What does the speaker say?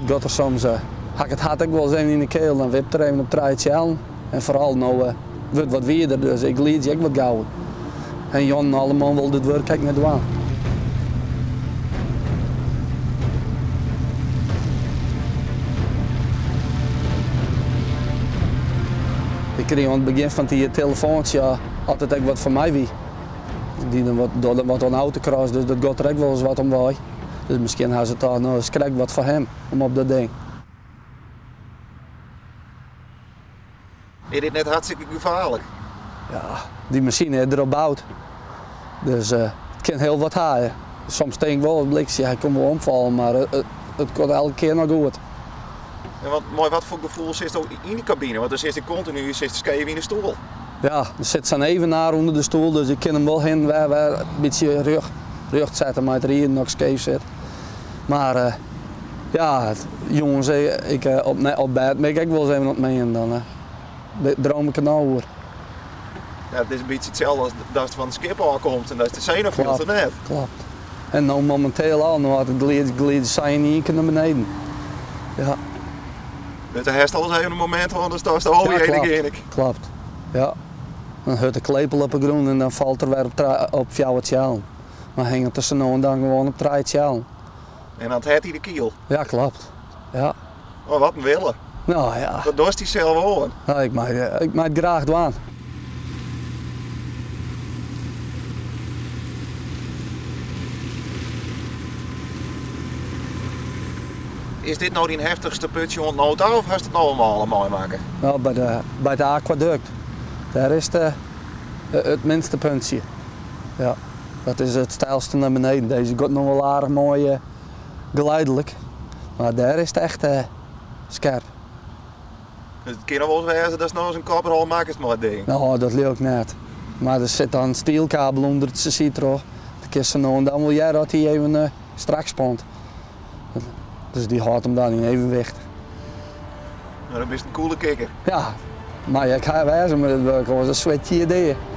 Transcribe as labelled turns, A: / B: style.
A: gaat er soms, had ik het hart ook wel eens even in de keel, dan wipt er even op het En vooral nou wordt wat weerder, dus ik liet je ook wat gauw. En Jan allemaal wil dit werk ook niet doen. Ik kreeg aan het begin van die telefoontje altijd ook wat van mij wie. Die dan wat een autocross, dus dat gaat er ook wel eens wat om bij. Dus misschien hebben ze daar nou eens wat voor hem om op dat ding.
B: Is dit net hartstikke gevaarlijk?
A: Ja, die machine heeft erop gebouwd. Dus het kan heel wat haaien. Soms denk ik wel het blikje, hij komt wel omvallen, maar het gaat elke keer nog goed.
B: Ja, wat voor gevoel zit er ook in de cabine? Want dan zit hij continu scheef in de stoel.
A: Ja, er zit zo'n evenaar onder de stoel, dus ik kan hem wel heen waar een beetje rug zetten, maar het hier nog scheef zit. Maar ja, jongens, op bed ben ik wel eens even op mee en dan droom ik er nou over.
B: Ja, het is een beetje hetzelfde als het van de skip aankomt en dat is de zenuwveld er net.
A: Klopt. En nou momenteel al, nou had het gleden zijn niet naar beneden. Ja.
B: Dus er is alles even een moment, want dan staat de hoge heen.
A: Klopt. Ja. Dan houdt de klepel op de grond en dan valt er weer op jou het sjaal. Maar hing het tussen nou en dan gewoon op het sjaal.
B: En dan heeft hij de kiel.
A: Ja, klopt. Ja.
B: Oh, wat een willen.
A: Nou ja.
B: Dat dorst hij zelf gewoon.
A: Ja, ik maak het graag doen.
B: Is dit nou die heftigste putje onder de auto of heeft het nou allemaal mooi maken?
A: Nou, bij de aquaduct. Daar is het minste puntje. Ja, dat is het steilste naar beneden. Deze gaat nog wel aardig mooi geleidelijk. Maar daar is het echt scherp.
B: Dus het kan nog wel eens wezen dat is nog eens een kaprol maken maar ding.
A: Nou, dat lukt niet. Maar er zit dan een stielkabel onder het citro. Dan kun je nou en dan wil jij dat hij even strak spant. Dus die houdt hem dan in evenwicht.
B: Nou, dat is een coole kikker.
A: Ja, maar ik ga wijzen met het werk, was een sweetje idee.